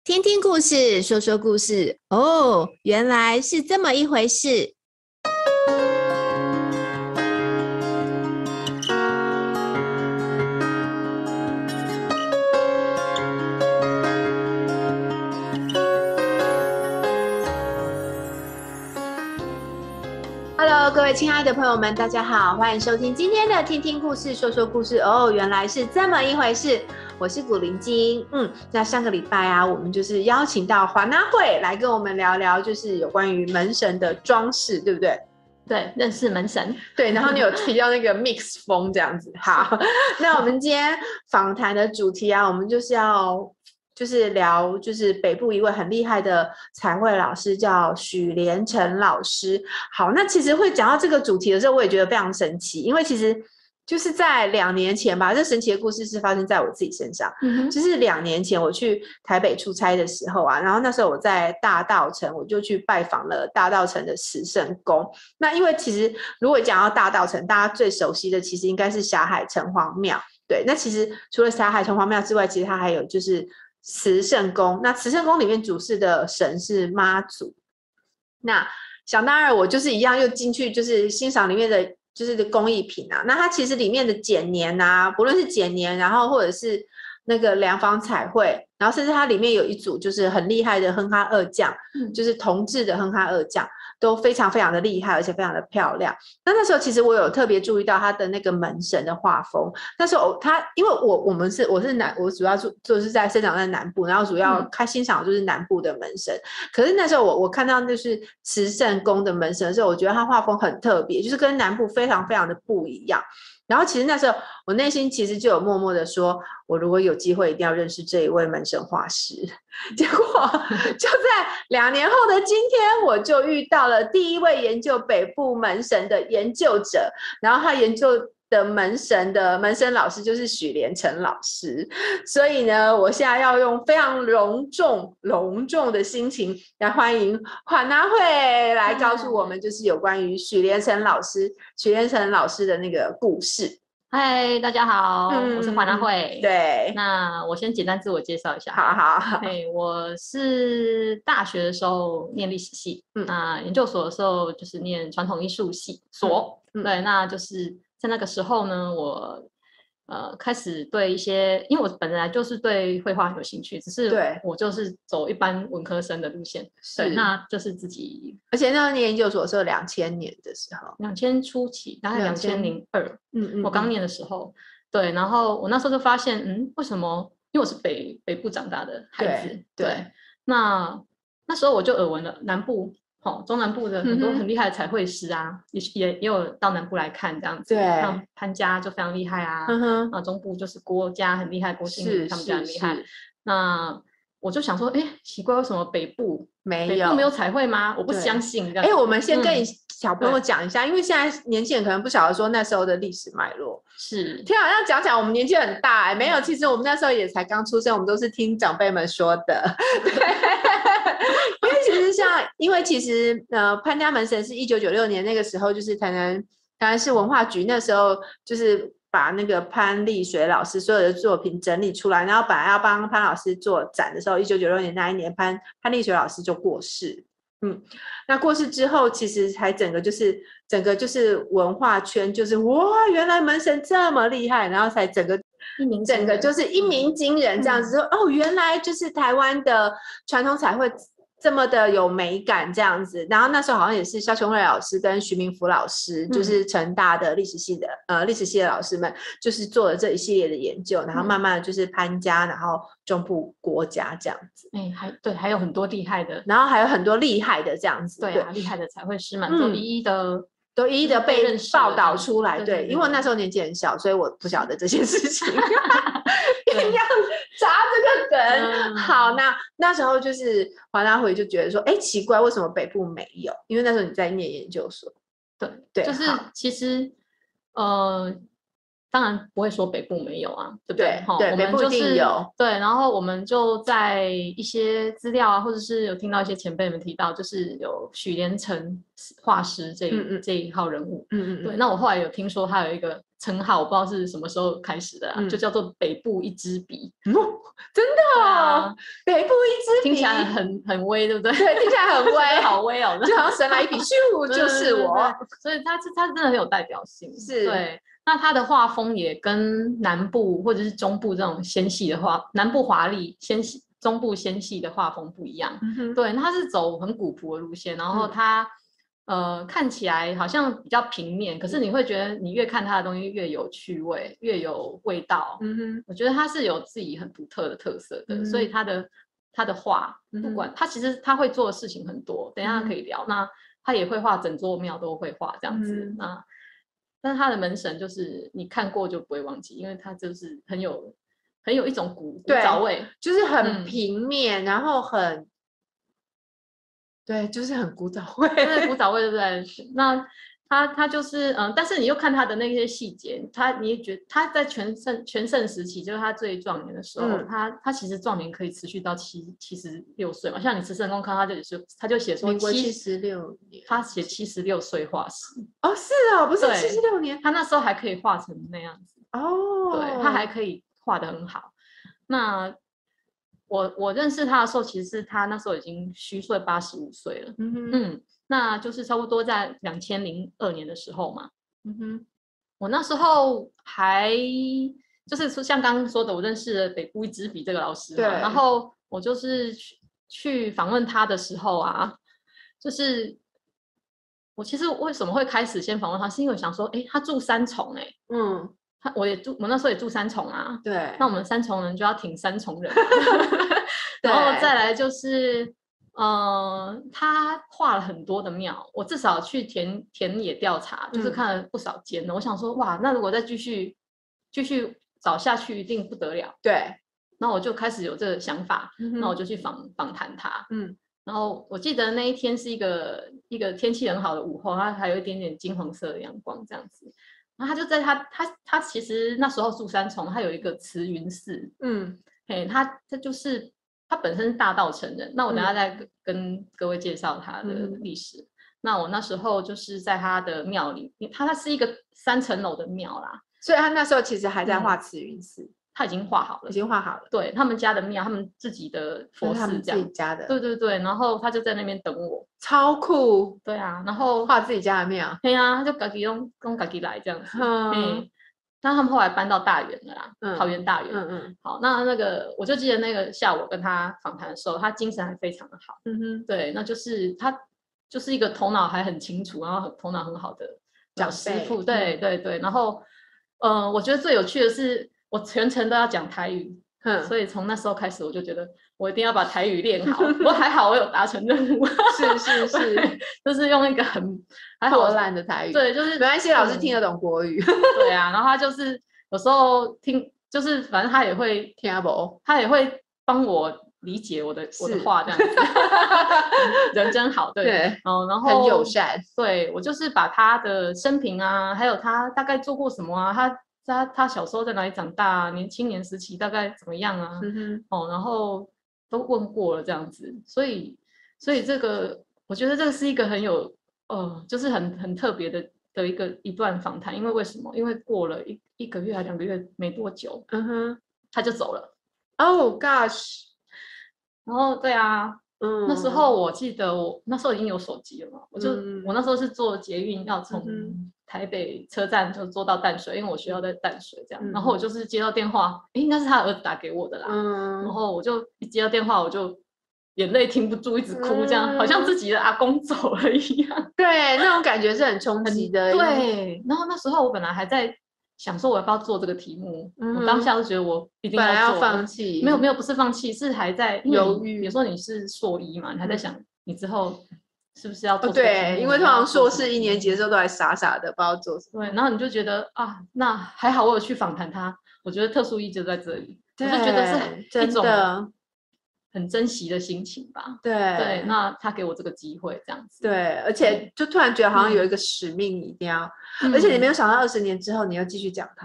听听故事，说说故事。哦，原来是这么一回事。Hello， 各位亲爱的朋友们，大家好，欢迎收听今天的听听故事，说说故事。哦，原来是这么一回事。我是古灵精。那上个礼拜啊，我们就是邀请到华纳会来跟我们聊聊，就是有关于门神的装饰，对不对？ 对，认识门神。 对，然后你有提到那个 mix 风这样子。好，那我们今天访谈的主题啊，我们就是聊就是北部一位很厉害的彩绘老师，叫许连成老师。好，那其实会讲到这个主题的时候，我也觉得非常神奇，因为其实就是在2年前吧，这神奇的故事是发生在我自己身上。就是2年前我去台北出差的时候啊，然后那时候我在大稻埕，我就去拜访了大稻埕的慈圣宫。那因为其实如果讲到大稻埕，大家最熟悉的其实应该是霞海城隍庙。对，那其实除了霞海城隍庙之外，其实它还有就是慈圣宫。那慈圣宫里面主事的神是妈祖。那想当然我就是一样又进去就是欣赏里面的就是工艺品啊。那它其实里面的剪黏啊，不论是剪黏，然后或者是那个良坊彩绘，然后甚至它里面有一组就是很厉害的哼哈二将，就是铜制的哼哈二将，都非常非常的厉害，而且非常的漂亮。那时候其实我有特别注意到它的那个门神的画风。那时候它因为我主要就是在生长在南部，然后主要欣赏就是南部的门神。可是那时候我看到就是慈圣宫的门神的时候，我觉得它画风很特别，就是跟南部非常非常的不一样。然后其实那时候我内心其实就有默默的说，我如果有机会一定要认识这一位门神画师。结果就在2年后的今天，我就遇到了第一位研究北部门神的研究者，然后他研究的门神老师就是许连成老师。所以呢，我现在要用非常隆重的心情来欢迎华纳会来告诉我们就是有关于许连成老师的那个故事。 嗨，大家好，我是华纳会。 对， 那我先简单自我介绍一下。 好。 我是大学的时候念历史系，那研究所的时候就是念传统艺术系所。对，那就是在那个时候呢，我开始对一些，因为我本来就是对绘画有兴趣，只是我就是走一般文科生的路线。对，那就是自己， 而且那时候念研究所的时候2000年的时候 ，2000初期，大概2002，我刚念的时候。对，然后我那时候就发现，为什么？因为我是北部长大的孩子。对，那时候我就耳闻了南部。中南部的很多很厉害的彩绘师啊，也有到南部来看这样子。对，像潘家就非常厉害啊。中部就是郭家很厉害，郭新宇他们家很厉害。那我就想说，奇怪，为什么北部没有彩绘吗？我不相信。 我们先跟小朋友讲一下，因为现在年轻人可能不晓得说那时候的历史脉络。 是， 听好像讲起来我们年纪很大。没有，其实我们那时候也才刚出生，我们都是听长辈们说的。因为其实潘家门神是1996年那个时候，就是台南市文化局那时候就是把那个潘丽水老师所有的作品整理出来，然后本来要帮潘老师做展的时候，1996年那一年潘丽水老师就过世。那过世之后，其实才整个就是文化圈就是哇，原来门神这么厉害，然后才整个就是一鸣惊人这样子说，哦，原来就是台湾的传统彩绘这么的有美感这样子。然后那时候好像也是肖琼瑞老师跟徐明福老师，就是成大的历史系的老师们，就是做了这一系列的研究，然后慢慢的就是潘家，然后中部郭家这样子。 还有很多厉害的， 然后还有很多厉害的这样子。 对啊，厉害的彩绘师们都一一的被报道出来。对，因为那时候年纪很小，所以我不晓得这些事情。一定要砸这个梗。好，那时候就是华纳会就觉得说，奇怪，为什么北部没有？因为那时候你在念研究所。 对，就是其实当然不会说北部没有啊，对不对？ 对，北部一定有。 对，然后我们就在一些资料啊，或者是有听到一些前辈们提到，就是有许连成画师这一号人物。对，那我后来有听说他有一个称号，我不知道是什么时候开始的就叫做北部一支笔。 真的哦，北部一支笔听起来很威，对不对？ 对，听起来很威， 好威哦， 就好像神来一笔，咻，就是我。 所以它真的很有代表性。 是， 对。那它的画风也跟南部或者是中部这种纤细的画，南部华丽纤细，中部纤细的画风不一样。对，它是走很古朴的路线，然后它看起来好像比较平面，可是你会觉得你越看它的东西越有趣味，越有味道。我觉得它是有自己很独特的特色的，所以它的画，不管它其实它会做的事情很多，等一下可以聊。那他也会画整座庙都会画这样子。那但是他的门神就是你看过就不会忘记，因为他就是很有一种古早味， 就是很平面，然后很对，就是很古早味， 对，古早味，对不对？那他就是但是你又看他的那些细节，你也觉得他在全盛时期，就是他最壮年的时候，他其实壮年可以持续到76岁嘛。像你慈圣宫看他就写说民国76年， 他写76岁画师。 哦，是哦，不是76年， 他那时候还可以画成那样子。 哦， 对，他还可以画得很好。那我认识他的时候，其实是他那时候已经虚岁85岁了。那就是差不多在2002年的时候嘛。我那时候还就是像刚刚说的，我认识了北部一支笔这个老师嘛。然后我就是去访问他的时候啊，就是我其实为什么会开始先访问他，是因为我想说，他住三重我那时候也住三重啊。 对， 那我们三重人就要挺三重人。然后再来就是他画了很多的庙，我至少去田野调查，就是看了不少间的。我想说，哇，那如果再继续找下去，一定不得了。 对， 那我就开始有这个想法，那我就去访谈他。然后我记得那一天是一个天气很好的午后，它还有一点点金黄色的阳光这样子。然后他就在他其实那时候住三重，他有一个慈云寺。他就是他本身是大道成人。那我等下再跟各位介绍他的历史。那我那时候就是在他的庙里，他是一个3层楼的庙啦， 所以他那时候其实还在画慈云寺。 他已经画好了，对，他们家的庙，他们自己的佛寺这样， 他们自己家的， 对，然后他就在那边等我， 超酷。 对啊，然后画自己家的庙， 对啊，他就自己用自己来这样子。但他们后来搬到大园了啦，桃园大园。好，那个我就记得那个下午跟他访谈的时候，他精神还非常的好。对，那就是他就是一个头脑还很清楚，然后头脑很好的老师傅。对，然后我觉得最有趣的是，我全程都要讲台语。所以从那时候开始，我就觉得我一定要把台语练好。不过还好，我有达成任务。 是， 就是用一个很破烂的台语。 对，就是没关系，老师听得懂国语。 对啊，然后他就是有时候听，就是反正他也会听不， 他也会帮我理解我的话这样子。人真好，对，然后很友善。 对，我就是把他的生平啊，还有他大概做过什么啊，他小时候在哪里长大啊，青年时期大概怎么样啊。然后都问过了这样子。所以这个我觉得这个是一个很有就是很特别的一段访谈。因为为什么？因为过了一个月还2个月没多久，他就走了。 Oh gosh！ 然后对啊，那时候我记得我那时候已经有手机了嘛，我那时候是坐捷运要从台北车站就坐到淡水，因为我学校在淡水这样。然后我就是接到电话，应该是他儿子打给我的啦。然后我就一接到电话，我就眼泪停不住，一直哭，这样好像自己的阿公走了一样。 对，那种感觉是很冲击的。 对，然后那时候我本来还在想说我要不要做这个题目。我当下就觉得我一定要放弃。 没有，不是放弃，是还在犹豫。比如说你是硕一嘛，你还在想你之后是不是要做这个题目。 对，因为通常硕士1年级的时候都还傻傻的不知道做什么。 对，然后你就觉得啊，那还好我有去访谈他。我觉得特殊意义就在这里，我就觉得是一种很珍惜的心情吧。对，那他给我这个机会这样子。 对，而且就突然觉得好像有一个使命，你一定要。而且你没有想到20年之后你又继续讲他。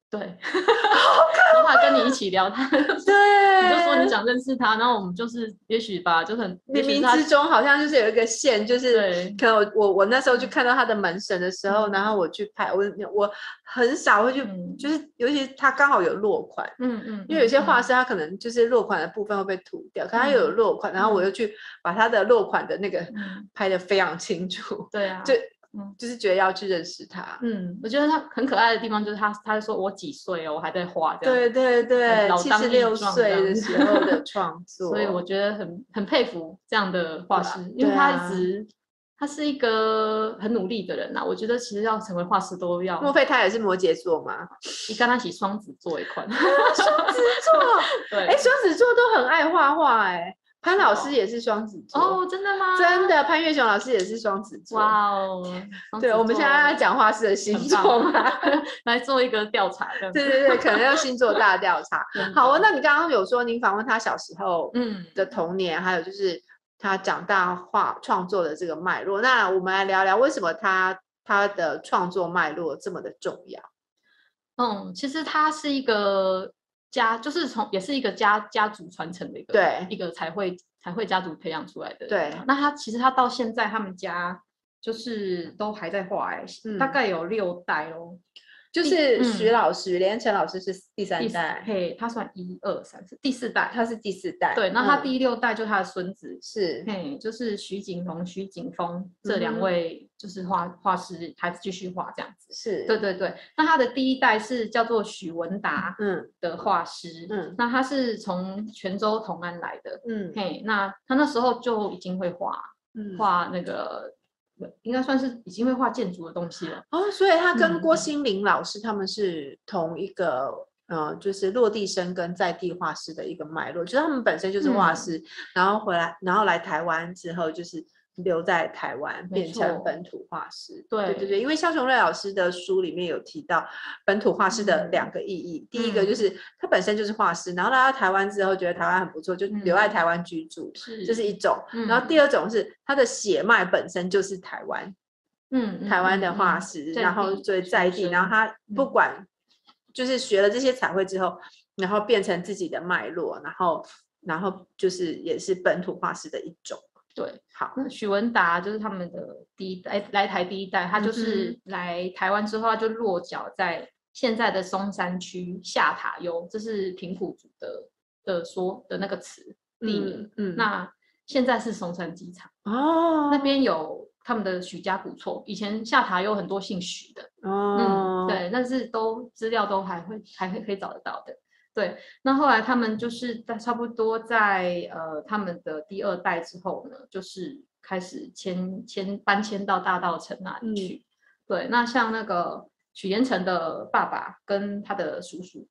对，然后他跟你一起聊，他对， 你就说你想认识他，然后我们就是也许吧，就很冥冥之中好像就是有一个线，就是可能我那时候去看到他的门神的时候，然后我去拍，我很少会去，就是尤其他刚好有落款，因为有些画师他可能就是落款的部分会被涂掉，可他又有落款，然后我又去把他的落款的那个拍得非常清楚， 对啊， 就是觉得要去认识他。 我觉得他很可爱的地方就是他说我几岁哦，我还在画这样。 对对对，76岁的时候的创作， 所以我觉得很佩服这样的画师，因为他是一个很努力的人我觉得其实要成为画师都要。 莫非他也是摩羯座吗？ 你跟他一起双子座一块。 双子座，对，双子座都很爱画画潘老师也是双子座哦，真的吗？ 真的，潘越雄老师也是双子座。 哇哦， 对，我们现在要讲画师的星座嘛， 来做一个调查。 对对对，可能要星座大调查。好，那你刚刚有说您访问他小时候的童年，还有就是他长大创作的这个脉络，那我们来聊聊为什么他的创作脉络这么的重要。 其实他是一个就是也是一个家族传承的一个彩绘家族培养出来的。 对， 那其实他到现在他们家就是都还在画大概有6代哦。 就是许连成老师是第3代， 嘿，他算1、2、3、4，第4代， 他是第4代。 对，那他第6代就是他的孙子， 是， 嘿，就是徐景龙、徐景峰这2位就是画师，还继续画这样子。 是， 对对对。那他的第1代是叫做许文达的画师，那他是从泉州同安来的，嘿，那他那时候就已经会画那个。应该算是已经会画建筑的东西了所以他跟郭心凌老师他们是同一个就是落地生跟在地画师的一个脉络，就是他们本身就是画师，然后来台湾之后就是留在台湾变成本土画师。对对对，因为肖雄瑞老师的书里面有提到本土画师的2个意义，第一个就是他本身就是画师，然后来到台湾之后觉得台湾很不错，就留在台湾居住，这是一种。然后第2种是他的血脉本身就是台湾，台湾的画师，然后所以在地，然后他不管就是学了这些彩绘之后，然后变成自己的脉络，然后就是也是本土画师的一种。 对，好，那许文达就是他们的来台第1代，他就是来台湾之后，他就落脚在现在的松山区下塔悠，这是平埔族的那个词地名。那现在是松山机场那边有他们的许家古厝，以前下塔悠很多姓许的对，但是资料都还可以找得到的。对，那后来他们就是差不多在他们的第2代之后呢，就是开始搬迁到大稻埕那里去。对，那像那个许延成的爸爸跟他的叔叔，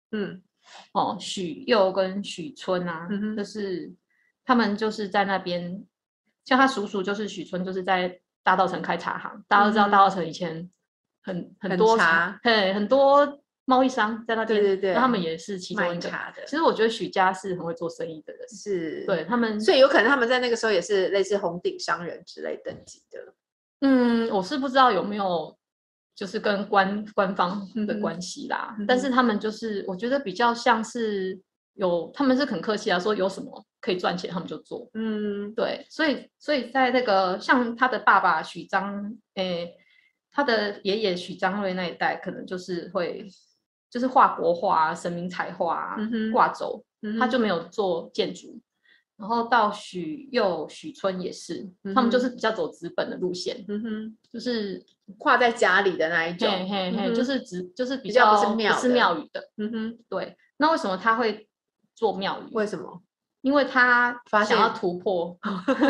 许佑跟许春就是他们就是在那边，像他叔叔就是许春，就是在大稻埕开茶行。大家都知道大稻埕以前很多茶，很多贸易商在那边，对对对，那他们也是其中一个。其实我觉得许家是很会做生意的人， 是， 对他们， 所以有可能他们在那个时候也是类似红顶商人之类等级的。 我是不知道有没有就是跟官方的关系啦，但是他们就是我觉得比较像是他们是很客气说有什么可以赚钱他们就做。对，所以在那个像他的爸爸许章，他的爷爷许章瑞那一代可能就是会。就是画国画神明彩画挂轴，他就没有做建筑。然后到许佑、许春也是，他们就是比较走资本的路线，就是画在家里的那一种， 就是比较不是庙宇的，对。那为什么他会做庙宇？ 为什么？ 因为他想要突破，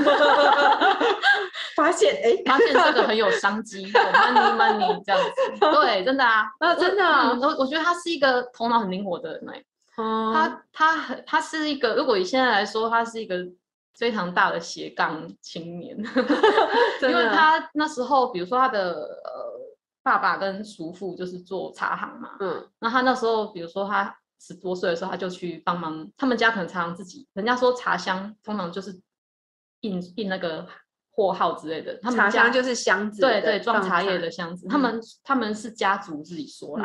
发现这个很有商机，有 money 这样子。对，真的真的我觉得他是一个头脑很灵活的人他是一个，如果以现在来说，他是一个非常大的斜杠青年，因为他那时候，比如说他的爸爸跟叔父就是做茶行嘛，那他那时候，比如说他10多岁的时候，他就去帮忙，他们家可能常常自己，人家说茶香通常就是印那个货号之类的，他们茶香就是箱子， 对，装茶叶的箱子，他们是家族自己说啦。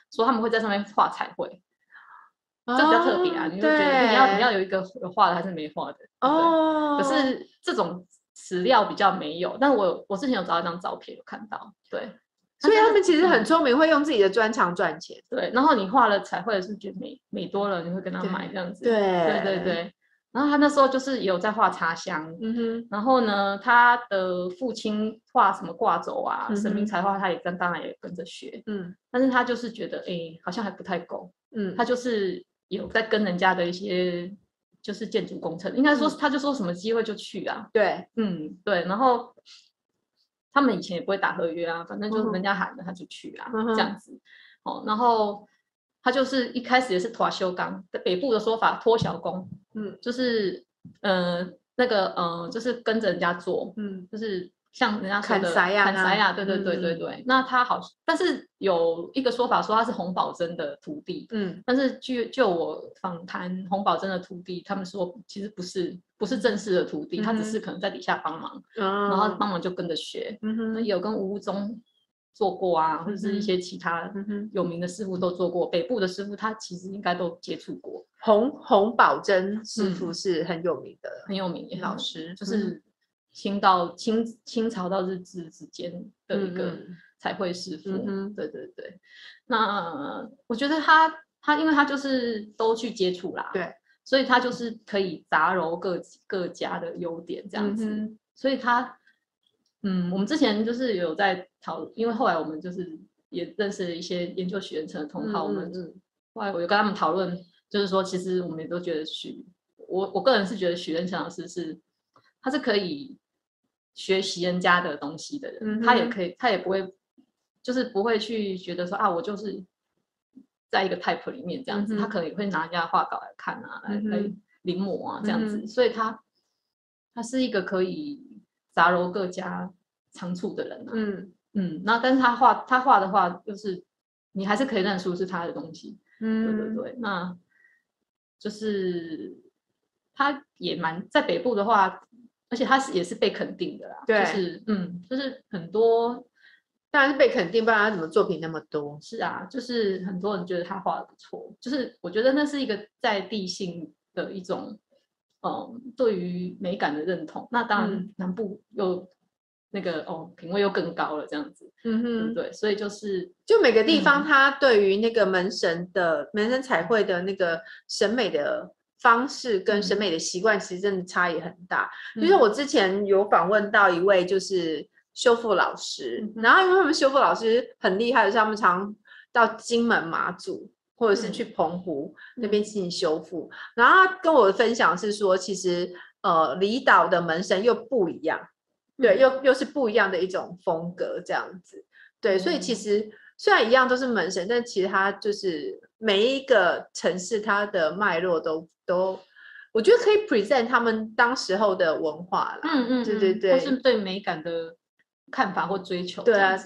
说他们会在上面画彩绘。这比较特别啊，你就觉得你要有一个有画的还是没画的哦。可是这种史料比较没有，但我之前有找到一张照片有看到，对。 所以他们其实很聪明，会用自己的专长赚钱。 对，然后你画了彩绘的是觉得美多了，你会跟他买这样子。对。然后他那时候就是有在画茶香，然后呢，他的父亲画什么挂轴啊、神明彩画，他也当然也跟着学，但是他就是觉得好像还不太够，他就是有在跟人家的一些就是建筑工程，应该说他就说什么机会就去啊， 对， 对，然后他们以前也不会打合约啊，反正就是人家喊了他就去啊，这样子，然后。他就是一开始也是拖修工，北部的说法拖小工，就是那个就是跟着人家做，就是像人家说的砍柴呀，对。那他好，但是有一个说法说他是洪宝珍的徒弟，但是就我访谈洪宝珍的徒弟，他们说其实不是正式的徒弟，他只是可能在底下帮忙，然后帮忙就跟着学，有跟吴宗做过啊，或者是一些其他有名的师傅都做过。北部的师傅他其实应该都接触过。 洪宝珍师傅是很有名的， 很有名的老师， 就是清朝到日治之间的一个彩绘师傅。对。那我觉得他因为他就是都去接触啦， 对， 所以他就是可以杂糅各家的优点这样子。所以他我们之前就是有在讨论，因为后来我们就是也认识了一些研究许愿城的同好，我们后来我有跟他们讨论，就是说其实我们也都觉得我个人是觉得许愿城老师他是可以学习人家的东西的人，他也不会就是不会去觉得说啊我就是在一个 type 里面这样子，他可能也会拿人家画稿来看啊，来临摹啊这样子，所以他是一个可以杂糅各家长处的人啊，那但是他画的话，就是你还是可以认出是他的东西，对，那就是他也蛮在北部的话，而且他也是被肯定的啦， 对， 就是很多当然是被肯定，不然他怎么作品那么多？ 是啊，就是很多人觉得他画的不错，就是我觉得那是一个在地性的一种。对于美感的认同，那当然南部又那个品味又更高了，这样子，对不对？所以就每个地方，它对于那个门神彩绘的那个审美的方式跟审美的习惯，其实真的差异很大。就是我之前有访问到一位就是修复老师，然后因为他们修复老师很厉害的是，他们常到金门马祖。或者是去澎湖那边进行修复，然后他跟我的分享是说，其实离岛的门神又不一样，对，又是不一样的一种风格这样子，对，所以其实虽然一样都是门神，但其实它就是每一个城市它的脉络都，我觉得可以 present 他们当时候的文化啦，对， 或是对美感的看法或追求， 对啊，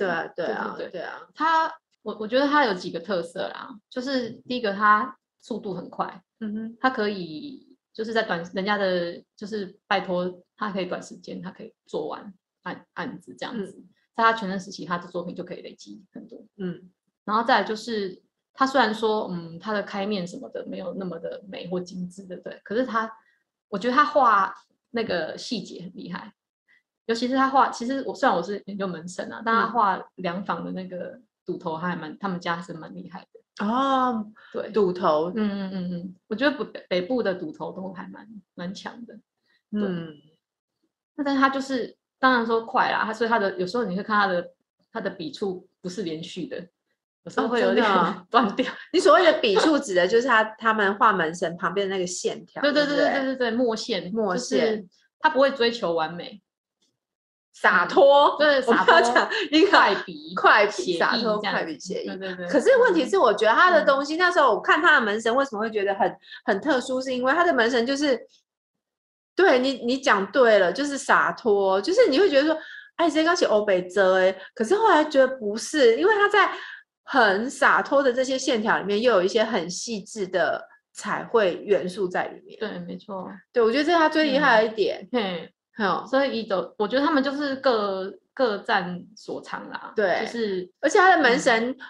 我觉得它有几个特色啦，就是第一个，它速度很快，它可以就是在人家的，就是拜托他可以短时间，他可以做完案子这样子，在他全盛时期，他的作品就可以累积很多，然后再来就是他虽然说，他的开面什么的没有那么的美或精致，对不对？可是我觉得他画那个细节很厉害，尤其是他画，其实虽然我是研究门神啊，但他画梁坊的那个。赌头他们家是蛮厉害的哦，对，赌头， 我觉得北部的赌头都还蛮强的，那但是他就是当然说快啦，所以有时候你会看他的笔触不是连续的，有时候会有点断掉。 你所谓的笔触指的就是他们画门神旁边的那个线条， 对，墨线，就是他不会追求完美。 洒脱， 对，洒脱讲一个快笔，洒脱快笔写意。 对。 可是问题是，我觉得他的东西，那时候我看他的门神，为什么会觉得很特殊？是因为他的门神就是，对你讲对了，就是洒脱，就是你会觉得说，哎，谁刚写欧北泽哎，可是后来觉得不是，因为他在很洒脱的这些线条里面，又有一些很细致的彩绘元素在里面。 对，没错。 对，我觉得这是他最厉害的一点。 所以我觉得他们就是各占所长啦。 对， 就是而且他的门神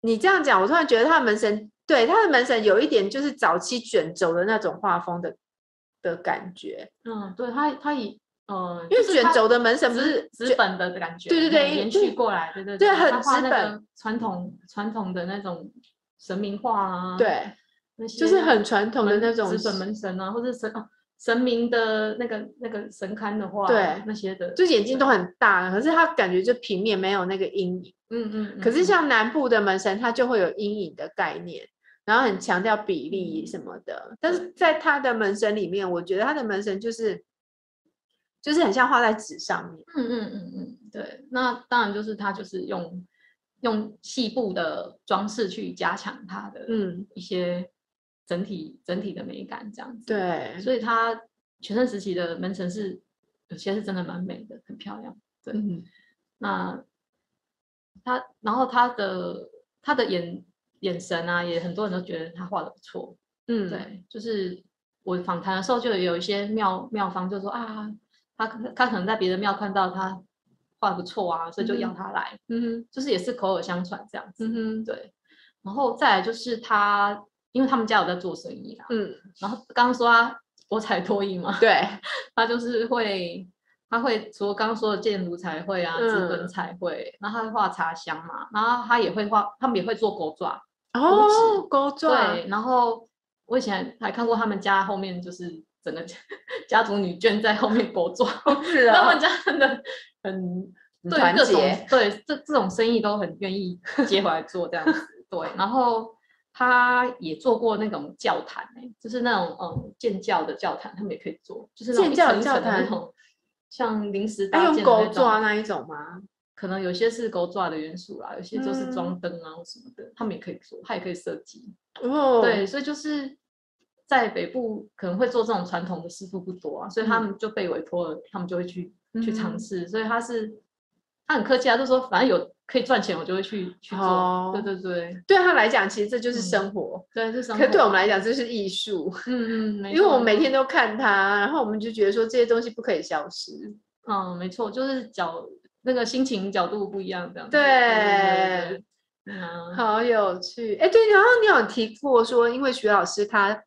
你这样讲，我突然觉得他的门神，对，他的门神有一点就是早期卷轴的那种画风的感觉。 对，他以因为卷轴的门神不是纸本的感觉， 对对对， 延续过来，对对对， 他很纸本， 传统的那种神明画啊， 对， 那些就是很传统的那种纸本门神啊，或者神明的那个神龛的画， 对那些的， 就眼睛都很大，可是他感觉就平面没有那个阴影。可是像南部的门神，它就会有阴影的概念，然后很强调比例什么的。但是在他的门神里面，我觉得他的门神就是很像画在纸上面。 对。那当然就是他就是用细部的装饰去加强它的一些整体的美感，这样子。 对， 所以他全盛时期的门神是有些是真的蛮美的，很漂亮。对，那然后他的眼神啊，也很多人都觉得他画的不错。对，就是我访谈的时候就有一些庙方就说啊，他可能在别的庙看到他画的不错啊，所以就邀他来。就是也是口耳相传这样子。对，然后再来就是他，因为他们家有在做生意啦。然后刚刚说他博彩多艺嘛， 对， 他就是他会除了刚刚说的建筑彩绘啊、纸本彩绘，然后他会画茶香嘛，然后他们也会做钩爪、 钩爪。 对，然后我以前还看过他们家后面就是整个家族女眷在后面钩爪，他们家真的很对各种这种生意都很愿意接回来做这样子。对，然后他也做过那种教坛，就是那种建教的教坛，他们也可以做，就是那种一层一层的那种，像临时搭建的那种。 用钩爪那一种吗？ 可能有些是钩爪的元素啦，有些就是装灯啊或什么的，他们也可以做，他也可以设计。对，所以就是在北部可能会做这种传统的师傅不多啊，所以他们就被委托了，他们就会去尝试。所以他很客气啊，就说反正有可以赚钱，我就会去做。对对对， 对他来讲，其实这就是生活。 对，是生活。 可对我们来讲，这是艺术。 没错。 因为我们每天都看它，然后我们就觉得说这些东西不可以消失。 没错，就是那个心情角度不一样这样子。 对，好有趣。对，然后你有提过说，因为徐老师他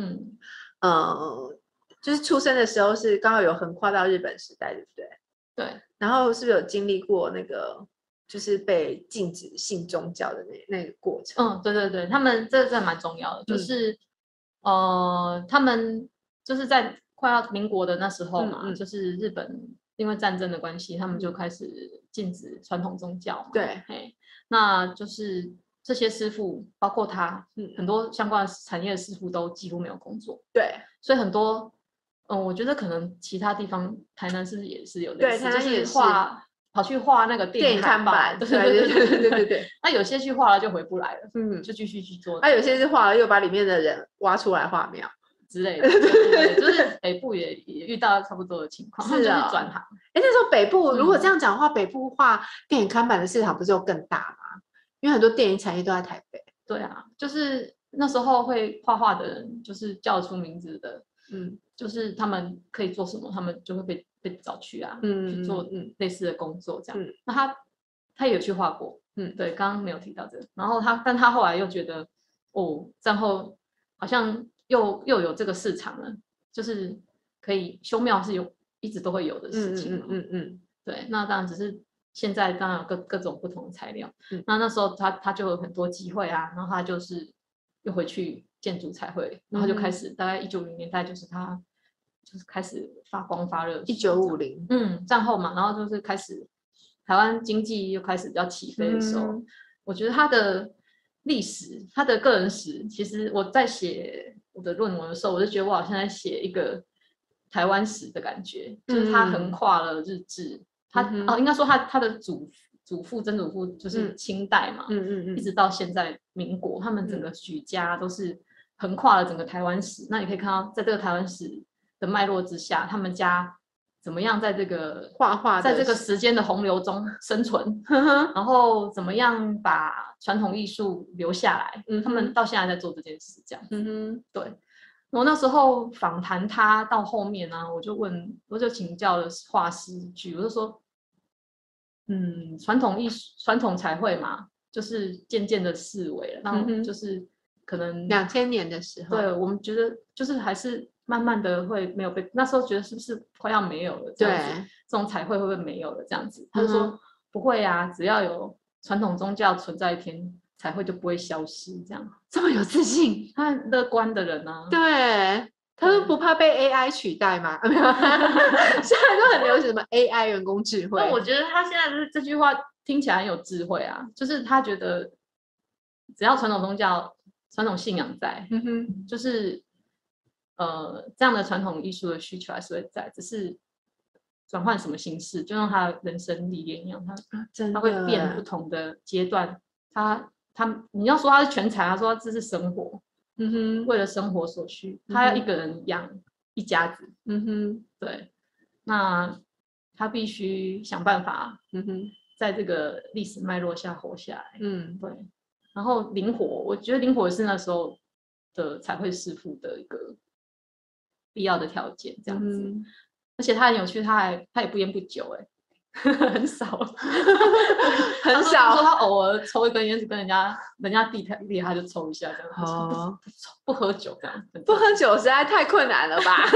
就是出生的时候是刚好有横跨到日本时代，对不对？ 对。 然后是不是有经历过那个就是被禁止信宗教的那个过程？ 对对对，他们这个蛮重要的，就是他们就是在快要民国的那时候嘛，就是日本因为战争的关系，他们就开始禁止传统宗教嘛。 对， 那就是这些师傅，包括他，很多相关的产业的师傅都几乎没有工作。 对， 所以很多，我觉得可能其他地方，台南是不是也是有类似， 对，台南也是跑去画那个电影看板， 对对对对对。 那有些去画了就回不来了，就继续去做。 有些是画了又把里面的人挖出来画庙之类的，对，就是北部也遇到差不多的情况，他们就去转行。 那时候北部如果这样讲的话，北部画电影看板的市场不是就更大吗？因为很多电影产业都在台北。 对啊，就是那时候会画画的人，就是叫得出名字的，就是他们可以做什么，他们就会被找去啊，去做类似的工作这样。那他也有去画过，对，刚刚没有提到这个。然后但他后来又觉得，战后好像又有这个市场了，就是可以修庙是一直都会有的事情嘛。对，那当然只是现在当然有各种不同的材料。那时候他就有很多机会啊，然后他就是又回去建筑彩绘，然后就开始大概1950年代就是他就是开始发光发热。 1950， 战后嘛，然后就是开始台湾经济又开始比较起飞的时候，我觉得他的历史，他的个人史，其实我在写我的论文的时候，我就觉得我好像在写一个台湾史的感觉，就是他横跨了日治，应该说他的祖父、曾祖父就是清代嘛，一直到现在民国，他们整个举家都是横跨了整个台湾史。那你可以看到，在这个台湾史的脉络之下，他们家怎么样在这个在这个时间的洪流中生存，然后怎么样把传统艺术留下来，他们到现在在做这件事，这样子。对。我那时候访谈他到后面呢，我就请教了画师一句，我就说，传统彩绘嘛， 就是渐渐的式微了，然后就是可能 2000年的时候， 对，我们觉得就是还是慢慢的会没有被，那时候觉得是不是快要没有了这样子，这种彩绘会不会没有了这样子？他就说不会啊，只要有传统宗教存在一天，彩绘就不会消失，这样这么有自信， 他很乐观的人啊。 对。他们不怕被 AI 取代吗？没有，现在都很流行什么 AI 人工智慧。 那我觉得他现在这句话听起来很有智慧啊，就是他觉得只要传统宗教、传统信仰在，就是这样的传统艺术的需求还是会在，只是转换什么形式，就像他人生历练一样，他会变不同的阶段。你要说他是全才，他说这是生活。为了生活所需，他要一个人养一家子。对，那他必须想办法，在这个历史脉络下活下来。对。然后灵活，我觉得灵活是那时候的彩绘师傅的一个必要的条件，这样子。而且他很有趣，他也不烟不酒，很少，很少。说他偶尔抽一根烟，是跟人家地他就抽一下这样。哦，不喝酒这样。 不喝酒实在太困难了吧？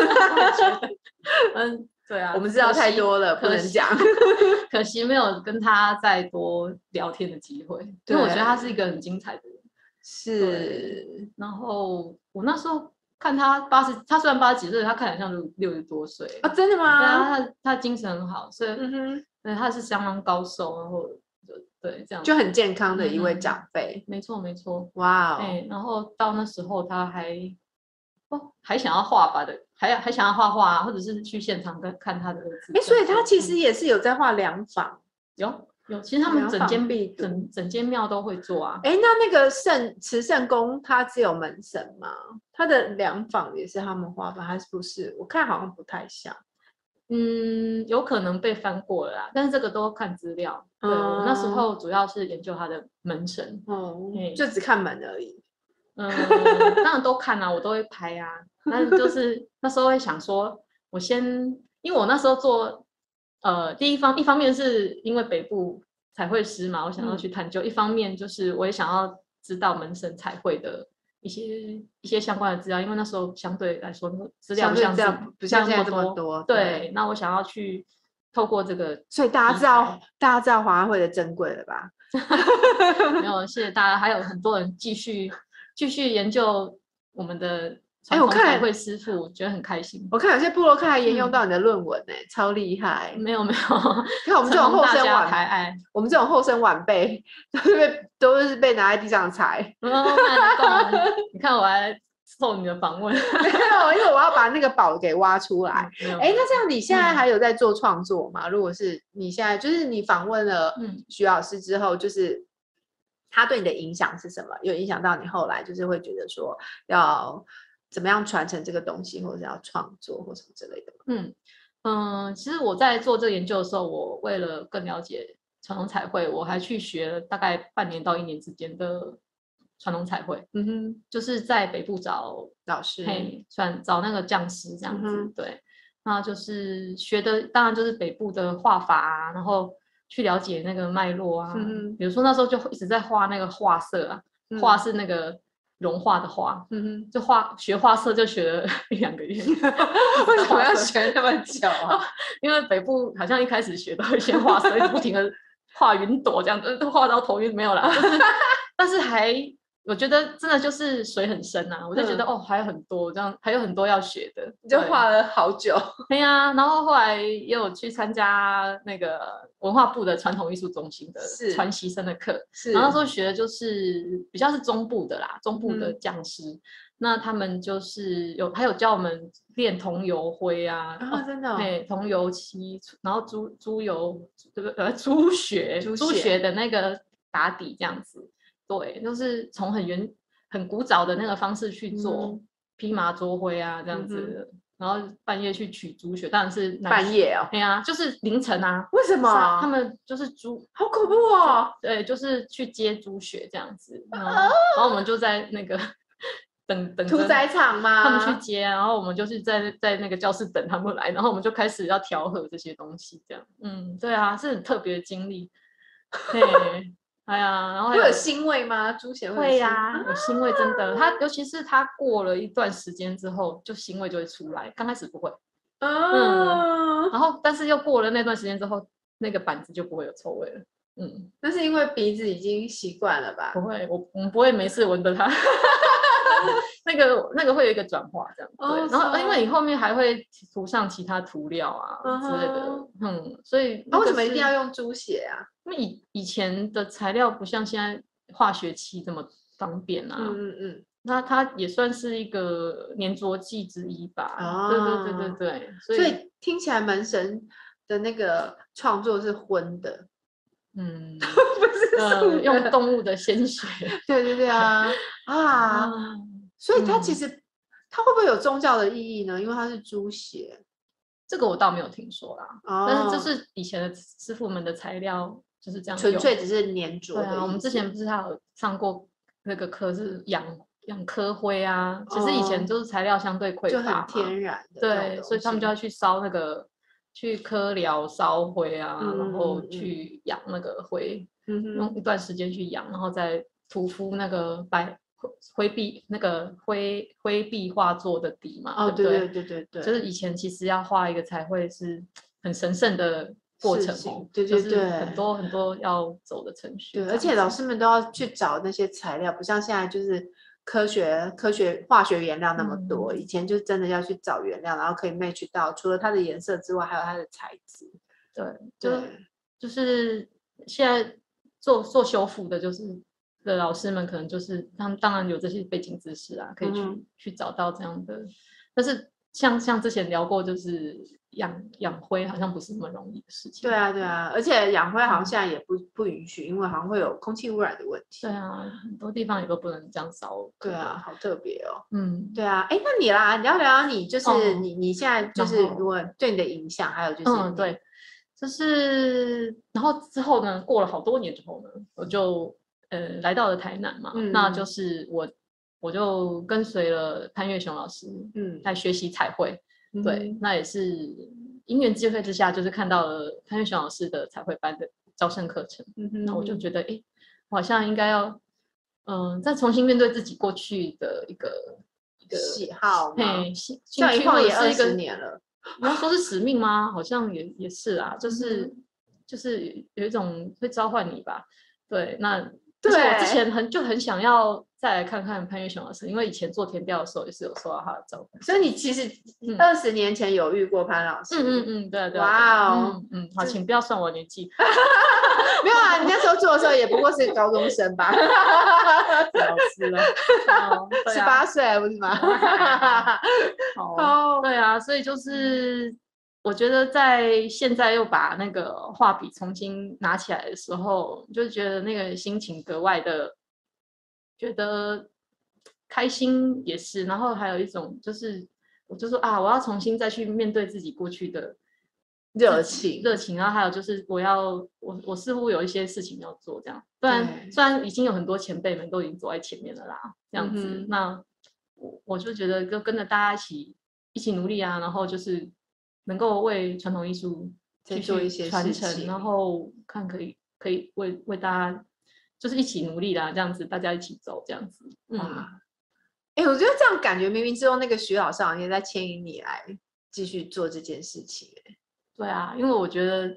对啊， 我们知道太多了，不能讲。 可惜没有跟他再多聊天的机会，因为我觉得他是一个很精彩的人。 是。 然后我那时候看他他虽然80几岁，他看起来像60多岁啊。 真的吗？ 对啊，他精神很好，所以对他是相当高寿，然后对这样就很健康的一位长辈。 没错没错。 哇哦。 然后到那时候他还想要画吧的，还想要画画，或者是去现场看他的儿子。 所以他其实也是有在画良坊。 有，其实他们整间庙都会做啊。 那个慈圣宫，他只有门神吗？他的良坊也是他们画吧？还是不是？我看好像不太像。 有可能被翻过了啦，但是这个都看资料。对，我那时候主要是研究他的门神。 就只看门而已。 当然都看啊，我都会拍啊。但是就是那时候会想说，因为我那时候做。一方面是因为北部彩绘师嘛，我想要去探究；一方面就是我也想要知道门神彩绘的一些相关的资料，因为那时候相对来说资料不像现在这么多。对，那我想要去透过这个， 所以大家知道华会的珍贵了吧？ 没有，谢谢大家，还有很多人继续研究我们的。我看彩绘师傅觉得很开心。 我看有些部落客还沿用到你的论文超厉害。 没有， 看我们这种后生晚，我们这种后生晚辈都是被拿在地上踩。 你看我还受你的访问。 没有，因为我要把那个宝给挖出来。那这样你现在还有在做创作吗？如果是你现在就是你访问了徐老师之后，就是他对你的影响是什么？有影响到你后来就是会觉得说要怎么样传承这个东西，或者是要创作或什么之类的？ 其实我在做这个研究的时候，我为了更了解传统彩绘，我还去学了大概半年到1年之间的传统彩绘。就是在北部找老师， 找那个匠师这样子。对，那就是学的当然就是北部的画法啊，然后去了解那个脉络啊。比如说那时候就一直在画那个画色啊，画是那个融化的画。就学画色就学了1-2个月。 为什么要学那么久啊？ 因为北部好像一开始学都会先画色，一直不停的画云朵这样子，画到头晕没有啦。但是我觉得真的就是水很深啊，我就觉得还有很多这样，还有很多要学的， 你就画了好久。 对啊，然后后来也有去参加那个文化部的传统艺术中心的传习生的课，然后那时候学的就是比较是中部的啦，中部的匠师。那他们就是还有教我们练桐油灰啊， 真的对，桐油漆，然后猪油猪血的那个打底这样子。对，就是从很古早的那个方式去做披麻捉灰啊这样子，然后半夜去取猪血，当然是半夜哦。 对啊，就是凌晨啊。 为什么？ 他们就是好恐怖哦。 对，就是去接猪血这样子，然后我们就在那个等屠宰场吗？ 他们去接，然后我们就是在那个教室等他们来，然后我们就开始要调和这些东西，这样。对啊，是很特别的经历。对。 哎呀，然后会有腥味吗？猪血会呀，有腥味，真的。它尤其是它过了一段时间之后，就腥味就会出来。刚开始不会，然后但是又过了那段时间之后，那个板子就不会有臭味了。 那是因为鼻子已经习惯了吧？ 不会，我们不会没事闻着它。那个会有一个转化这样，对。然后因为你后面还会涂上其他涂料啊之类的，所以为什么一定要用猪血啊？ 因为以前的材料不像现在化学漆这么方便啊。那它也算是一个粘着剂之一吧。对， 所以听起来门神的那个创作是荤的。不是用动物的鲜血。 对啊，所以它其实它会不会有宗教的意义呢？因为它是猪血， 这个我倒没有听说啦。但是这是以前的师傅们的材料就是这样， 纯粹只是粘着的。 对啊，我们之前不是还有上过那个课是养科灰啊，其实以前就是材料相对匮乏嘛， 就很天然的， 对，所以他们就要去烧那个。去科疗烧灰啊，然后去养那个灰，用一段时间去养，然后再涂敷那个灰壁那个灰壁画作的底嘛。对，就是以前其实要画一个彩绘是很神圣的过程哦，就是很多很多要走的程序。 对，而且老师们都要去找那些材料，不像现在就是科学化学原料那么多，以前就真的要去找原料，然后可以 match 到除了它的颜色之外，还有它的材质。 对，就是现在做修复的，就是的老师们可能就是他们当然有这些背景知识啊，可以去找到这样的。但是像之前聊过，就是养灰好像不是那么容易的事情。 对啊，而且养灰好像现在也不允许，因为好像会有空气污染的问题。 对啊，很多地方也都不能这样烧。 对啊，好特别哦。 对啊，哎，那你啦，你要聊聊你就是你现在就是如果对你的影响，还有就是对，就是然后之后呢，过了好多年之后呢，我就来到了台南嘛，那就是我就跟随了潘越雄老师来学习彩绘。对，那也是因缘际会之下，就是看到了潘越雄老师的彩绘班的招生课程。那我就觉得我好像应该要再重新面对自己过去的一个喜好嘛， 这样一晃也20年了。 你要说是使命吗？好像也是啊，就是有一种会召唤你吧。对，那我之前很想要再来看看潘越雄老师，因为以前做田调的时候也是有受到他的召唤。 所以你其实20年前有遇过潘老师？ 对。 哇哦， 好，请不要算我年纪。 没有啊，你那时候做的时候也不过是高中生吧？ 老师了 ，18岁不是吗？ 对啊，所以就是我觉得在现在又把那个画笔重新拿起来的时候，就觉得那个心情格外的觉得开心也是，然后还有一种就是我就说我要重新再去面对自己过去的热情，然后还有就是我似乎有一些事情要做，这样。虽然已经有很多前辈们都已经走在前面了啦，这样子。那我就觉得就跟着大家一起努力啊，然后就是能够为传统艺术去做一些传承，然后看可以为大家就是一起努力啦，这样子大家一起走这样子。 我觉得这样感觉冥冥之中那个徐老师好像也在牵引你来继续做这件事情。 对啊，因为我觉得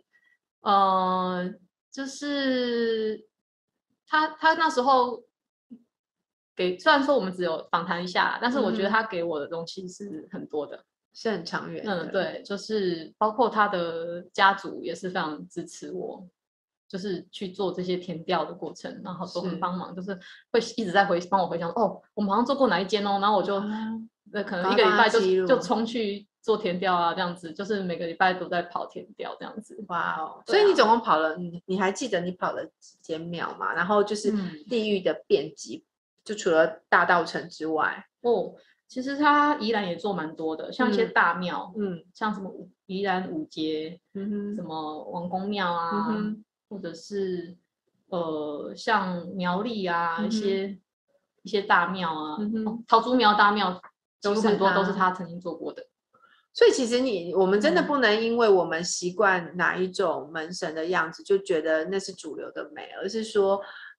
就是他那时候虽然说我们只有访谈一下，但是我觉得他给我的东西是很多的， 是很长远的。 对，就是包括他的家族也是非常支持我，就是去做这些填调的过程，然后都很帮忙，就是会一直在帮我回想我们好像做过哪一间哦，然后我就可能一个礼拜就冲去做填调啊，这样子，就是每个礼拜都在跑填调这样子。 哇哦！所以你总共跑了，你还记得你跑了几间庙吗？然后就是地域的遍及，就除了大稻埕之外， 其实他宜兰也做蛮多的，像一些大庙，像什么宜兰五节，什么王公庙啊，或者是像苗栗啊一些大庙啊，桃竹苗大庙，几乎很多都是他曾经做过的。 所以其实我们真的不能因为我们习惯哪一种门神的样子，就觉得那是主流的美，而是说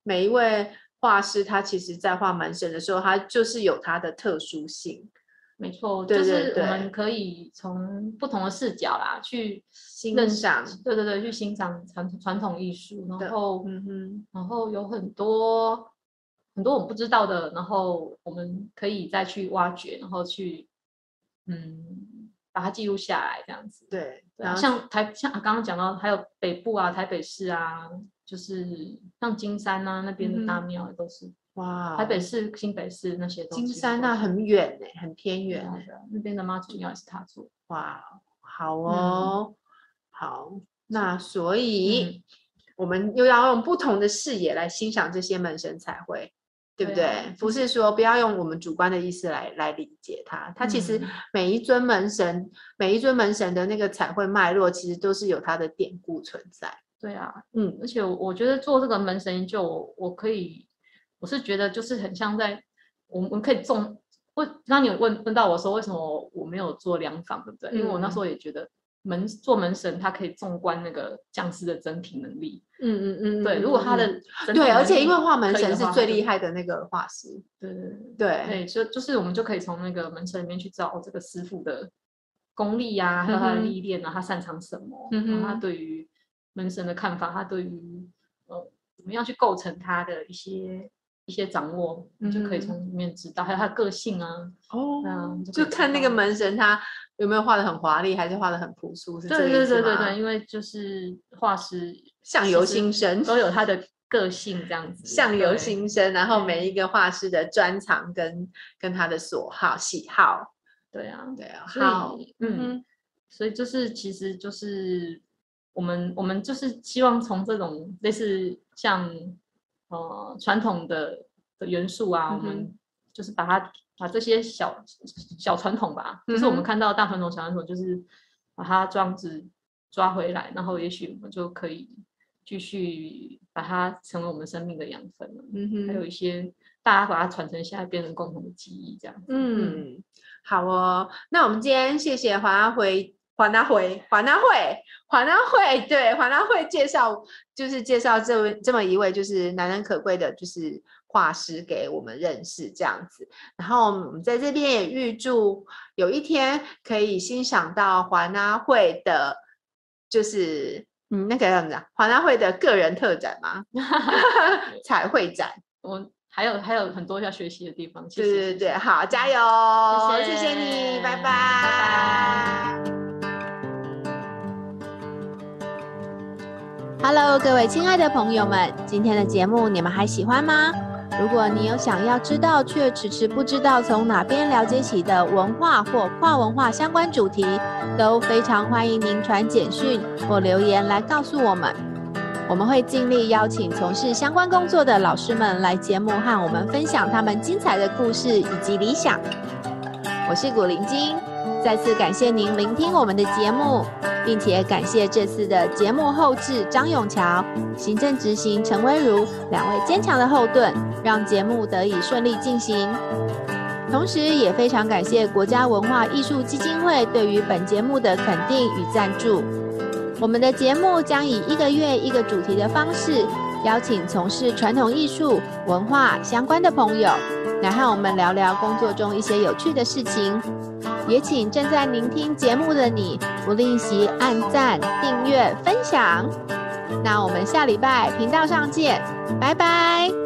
每一位画师他其实在画门神的时候，他就是有他的特殊性。 没错， 对对对， 就是我们可以从不同的视角啦去欣赏， 对对对，去欣赏传统艺术，然后有很多我们不知道的，然后我们可以再去挖掘，然后去把它记录下来，这样子。 对， 然后像刚刚讲到，还有北部啊、台北市啊，就是像金山啊那边的大庙都是。哇，台北市、新北市那些都金山那很远欸，很偏远欸。 那边的妈祖庙也是他做。 哇，好哦，好，那所以我们又要用不同的视野来欣赏这些门神彩绘，对不对？不是说不要用我们主观的意思来理解它，它其实每一尊门神的那个彩绘脉络，其实都是有它的典故存在。 对啊，而且我觉得做这个门神研究，我是觉得就是很像在我们可以刚刚你有问到我说为什么我没有做量访，对不对？因为我那时候也觉得做门神它可以纵观那个匠师的真品能力。对，如果他的对，而且因为画门神是最厉害的那个画师。对， 就是我们就可以从那个门神里面去找这个师傅的功力啊，还有他的历练啊，他擅长什么，然后他对于门神的看法，他对于怎么样去构成他的一些掌握，你就可以从里面知道，还有他的个性啊。 就看那个门神他有没有画的很华丽，还是画的很朴素，是这个意思吗？ 对，因为就是画师相由心生， 都有他的个性这样子， 相由心生，然后每一个画师的专长跟他的所好喜好。 对啊， 好， 所以就是其实就是我们就是希望从这种类似像传统的元素啊，我们就是把这些小传统吧，就是我们看到大传统小传统，就是把它这样子抓回来，然后也许我们就可以继续把它成为我们生命的养分了。还有一些大家把它传承下来，变成共同的记忆，这样子。 好哦，那我们今天谢谢华纳会介绍这么一位就是难能可贵的就是画师给我们认识这样子。然后我们在这边也预祝有一天可以欣赏到华纳会的就是那个样子华纳会的个人特展吗？彩绘展。 还有很多要学习的地方。谢谢。 对，好，加油！谢谢你，拜拜。Hello， 各位亲爱的朋友们，今天的节目你们还喜欢吗？如果你有想要知道却迟迟不知道从哪边了解起的文化或跨文化相关主题，都非常欢迎您传简讯或留言来告诉我们。我们会尽力邀请从事相关工作的老师们来节目和我们分享他们精彩的故事以及理想。我是古灵精，再次感谢您聆听我们的节目，并且感谢这次的节目后制张永桥、行政执行陈威如两位坚强的后盾，让节目得以顺利进行。同时也非常感谢国家文化艺术基金会对于本节目的肯定与赞助。我们的节目将以1个月1个主题的方式，邀请从事传统艺术、文化相关的朋友，来和我们聊聊工作中一些有趣的事情。也请正在聆听节目的你，不吝惜按赞、订阅、分享。那我们下礼拜频道上见，拜拜。